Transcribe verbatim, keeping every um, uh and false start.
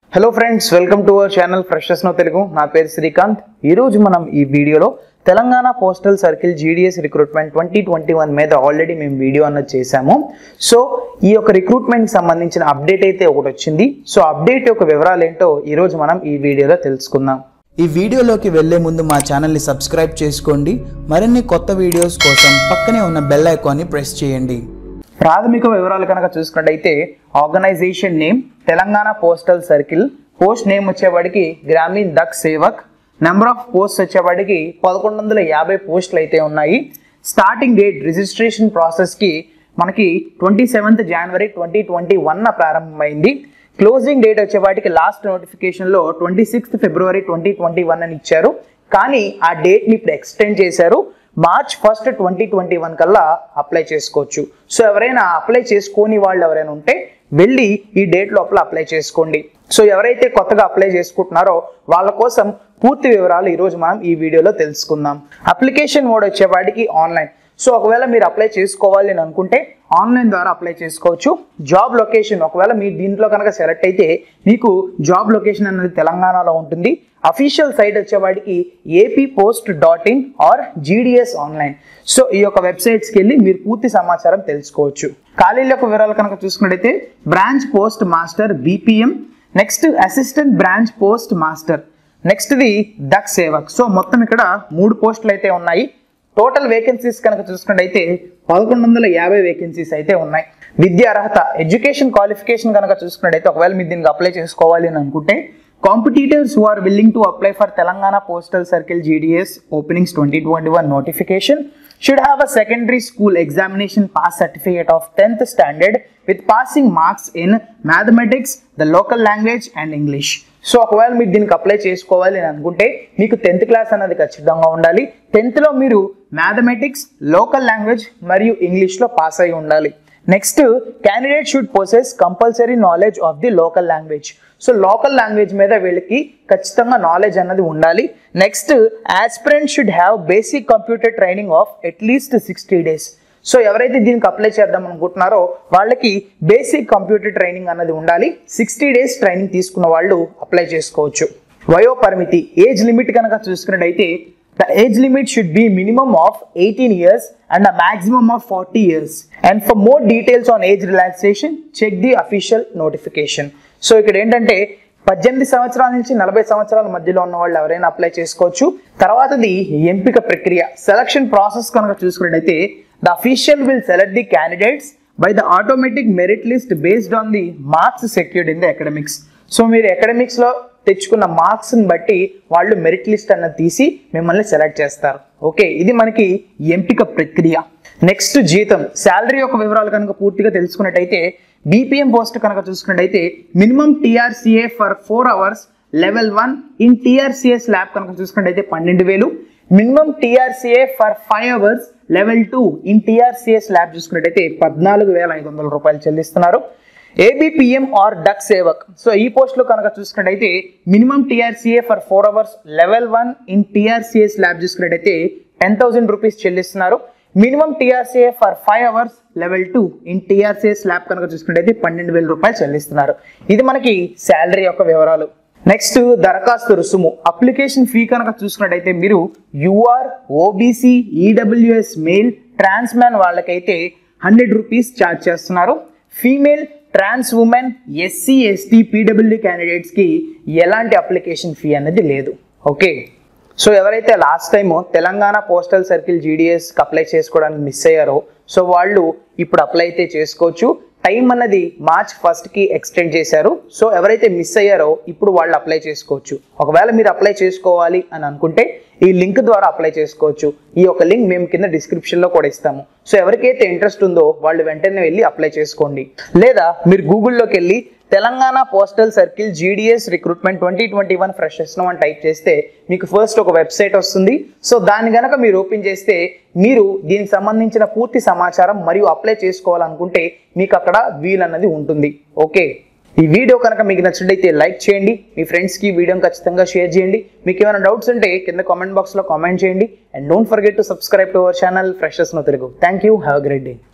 Hello friends, welcome to our channel freshers now Telugu. నా పేరు శ్రీకాంత్. ఈరోజు మనం ఈ వీడియోలో Telangana postal circle GDS recruitment twenty twenty one మీద ఆల్రెడీ మేము వీడియో అన్నది చేశాము. సో ఈ యొక్క రిక్రూట్మెంట్కి సంబంధించిన అప్డేట్ అయితే ఒకటి వచ్చింది. సో అప్డేట్ యొక్క వివరాలు ఏంటో ఈరోజు మనం ఈ వీడియోలో తెలుసుకుందాం. ఈ వీడియోలోకి వెళ్లే ముందు మా ఛానల్ని సబ్స్క్రైబ్ చేసుకోండి. మరిన్ని కొత్త వీడియోస్ కోసం పక్కనే ఉన్న బెల్ ఐకాన్ని ప్రెస్ చేయండి. ప్రాథమిక వివరాలు కనుక చూసుకున్నట్టయితే organization name Telangana postal circle, post name వచ్చేవాడికి Gramin Dak Sevak, number of post వచ్చేవాడికి పదకొండు వందల యాభై పోస్టులు అయితే ఉన్నాయి. స్టార్టింగ్ డేట్ రిజిస్ట్రేషన్ ప్రాసెస్కి మనకి twenty seventh January twenty twenty one ప్రారంభమైంది. క్లోజింగ్ డేట్ వచ్చేవాటికి లాస్ట్ నోటిఫికేషన్లో twenty sixth February twenty twenty one అని ఇచ్చారు. కానీ ఆ డేట్ని ఇప్పుడు ఎక్స్టెండ్ చేశారు. March first twenty twenty one కల్లా అప్లై చేసుకోవచ్చు. సో ఎవరైనా అప్లై చేసుకోని వాళ్ళు ఎవరైనా ఉంటే వెళ్ళి ఈ డేట్ లోపల అప్లై చేసుకోండి. సో ఎవరైతే కొత్తగా అప్లై చేసుకుంటున్నారో వాళ్ళ కోసం పూర్తి వివరాలు ఈరోజు మనం ఈ వీడియోలో తెలుసుకుందాం. అప్లికేషన్ మోడ్ వచ్చేవాడికి ఆన్లైన్. సో ఒకవేళ మీరు అప్లై చేసుకోవాలి అని అనుకుంటే ఆన్లైన్ ద్వారా అప్లై చేసుకోవచ్చు. జాబ్ లొకేషన్, ఒకవేళ మీరు దీంట్లో కనుక సెలెక్ట్ అయితే మీకు జాబ్ లొకేషన్ అనేది తెలంగాణలో ఉంటుంది. అఫీషియల్ సైట్ వచ్చేవాడికి AP post dot in or GDS online. So ఈ యొక్క వెబ్సైట్స్కి వెళ్ళి మీరు పూర్తి సమాచారం తెలుసుకోవచ్చు. ఖాళీల యొక్క వివరాలు కనుక చూసుకున్నట్టయితే branch post master BPM, next assistant branch post master, నెక్స్ట్ది డక్ సేవక్. సో మొత్తం ఇక్కడ మూడు పోస్టులు అయితే ఉన్నాయి. టోటల్ వేకెన్సీస్ కనుక చూసుకున్నట్టయితే పదకొండు వందల యాభై వేకెన్సీస్ అయితే ఉన్నాయి. విద్యా అర్హత, ఎడ్యుకేషన్ క్వాలిఫికేషన్ కనుక చూసుకున్నట్టయితే ఒకవేళ మీరు దీనికి అప్లై చేసుకోవాలి అని అనుకుంటే competitors who are willing to apply for Telangana postal circle GDS openings twenty twenty one notification should have a secondary school examination pass certificate of tenth standard with passing marks in mathematics, the local language and English. So ఒకవేళ మీరు దీనికి apply చేసుకోవాలి అని అనుకుంటే మీకు tenth class అనేది ఖచ్చితంగా ఉండాలి. టెన్త్లో మీరు మ్యాథమెటిక్స్, లోకల్ లాంగ్వేజ్ మరియు ఇంగ్లీష్లో పాస్ అయి ఉండాలి. Next, candidate should possess compulsory knowledge of the local language. So local language మీద వీళ్ళకి ఖచ్చితంగా నాలెడ్జ్ అన్నది ఉండాలి. Next, aspirant should have basic computer training of at least sixty days. So ఎవరైతే దీనికి అప్లై చేద్దాం అనుకుంటున్నారో వాళ్ళకి బేసిక్ కంప్యూటర్ ట్రైనింగ్ అన్నది ఉండాలి. సిక్స్టీ డేస్ ట్రైనింగ్ తీసుకున్న వాళ్ళు అప్లై చేసుకోవచ్చు. వయో పరిమితి, ఏజ్ లిమిట్ కనుక చూసుకున్నట్టయితే the age limit should be minimum of eighteen years and a maximum of forty years. And for more details on age relaxation, check the official notification. So ఇక్కడ ఏంటంటే పద్దెనిమిది సంవత్సరాల నుంచి నలభై సంవత్సరాల మధ్యలో ఉన్న వాళ్ళు ఎవరైనా అప్లై చేసుకోవచ్చు. తర్వాతది ఎంపిక ప్రక్రియ, సెలక్షన్ ప్రాసెస్ కనుక చూసుకున్నట్టయితే the official will select the candidates by the automatic merit list based on the marks secured in the academics. So మీరు అకాడమిక్స్లో తెచ్చుకున్న మార్క్స్ని బట్టి వాళ్ళు మెరిట్ లిస్ట్ అన్నది తీసి మిమ్మల్ని సెలెక్ట్ చేస్తారు. ఓకే, ఇది మనకి ఎంపిక ప్రక్రియ. నెక్స్ట్, జీతం, శాలరీ యొక్క వివరాలు కనుక పూర్తిగా తెలుసుకున్నట్టయితే బీపీఎం పోస్ట్ కనుక చూసుకున్నట్టయితే minimum TRCA for four hours level one in TRCS lab కనుక చూసుకున్నట్టయితే పన్నెండు వేలు, minimum TRCA for five hours level two in TRCS lab చూసుకున్నట్టయితే పద్నాలుగు వేల ఐదు వందల రూపాయలు చెల్లిస్తున్నారు. ABPM or Dak Sevak, so ఈ పోస్ట్లో కనుక చూసుకున్నట్టయితే minimum TRCA for four hours level one in TRCS lab చూసుకున్నట్టయితే టెన్ థౌసండ్ రూపీస్ చెల్లిస్తున్నారు. Minimum TRCA for five hours level two in TRCS lab కనుక చూసుకున్నట్టయితే పన్నెండు వేల రూపాయలు చెల్లిస్తున్నారు. ఇది మనకి శాలరీ యొక్క వివరాలు. నెక్స్ట్, దరఖాస్తు రుసుము, అప్లికేషన్ ఫీ కనుక చూసుకున్నట్టయితే మీరు UR, OBC, EWS male, trans man వాళ్ళకైతే హండ్రెడ్ రూపీస్ ఛార్జ్ చేస్తున్నారు. Female, trans women, SC, ST, PWD క్యాండిడేట్స్కి ఎలాంటి అప్లికేషన్ ఫీ అనేది లేదు. ఓకే, సో ఎవరైతే last time Telangana postal circle జీడిఎస్కి అప్లై చేసుకోవడానికి మిస్ అయ్యారో సో వాళ్ళు ఇప్పుడు అప్లై అయితే చేసుకోవచ్చు. టైం అన్నది మార్చ్ ఫస్ట్కి ఎక్స్టెండ్ చేశారు. సో ఎవరైతే మిస్ అయ్యారో ఇప్పుడు వాళ్ళు అప్లై చేసుకోవచ్చు. ఒకవేళ మీరు అప్లై చేసుకోవాలి అని అనుకుంటే ఈ లింక్ ద్వారా అప్లై చేసుకోవచ్చు. ఈ యొక్క లింక్ మేము కింద డిస్క్రిప్షన్లో కూడా ఇస్తాము. సో ఎవరికైతే ఇంట్రెస్ట్ ఉందో వాళ్ళు వెంటనే వెళ్ళి అప్లై చేసుకోండి. లేదా మీరు గూగుల్లోకి వెళ్ళి Telangana postal circle GDS recruitment twenty twenty one freshers అని టైప్ చేస్తే మీకు ఫస్ట్ ఒక వెబ్సైట్ వస్తుంది. సో దాన్ని కనుక మీరు ఓపెన్ చేస్తే మీరు దీనికి సంబంధించిన పూర్తి సమాచారం మరియు అప్లై చేసుకోవాలనుకుంటే మీకు అక్కడ వీల్ అన్నది ఉంటుంది. ఓకే, ఈ వీడియో కనుక మీకు నచ్చినట్లయితే లైక్ చేయండి, మీ ఫ్రెండ్స్కి వీడియోని ఖచ్చితంగా షేర్ చేయండి. మీకు ఏమైనా డౌట్స్ ఉంటే కింద కామెంట్ బాక్స్లో కామెంట్ చేయండి. And don't forget to subscribe to our channel freshers now Telugu. Thank you, have a great day.